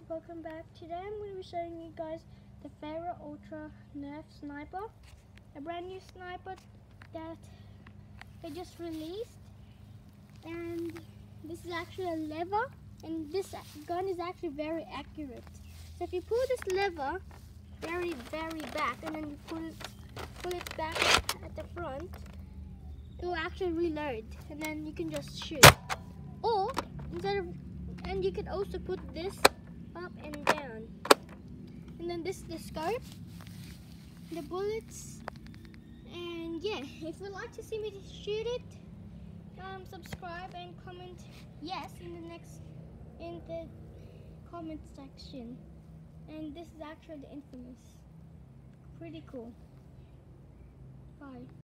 welcome back. Today I'm going to be showing you guys the Ferro Ultra Nerf Sniper, a brand new sniper that they just released, and this is actually a lever, and this gun is actually very accurate. So if you pull this lever very back and then you pull it back at the front, it will actually reload, and then you can just shoot. Or and you can also put this up and down. And then this is the scope, the bullets, and yeah, if you'd like to see me shoot it, subscribe and comment yes in the comment section. And this is actually the Infamous. Pretty cool. Bye.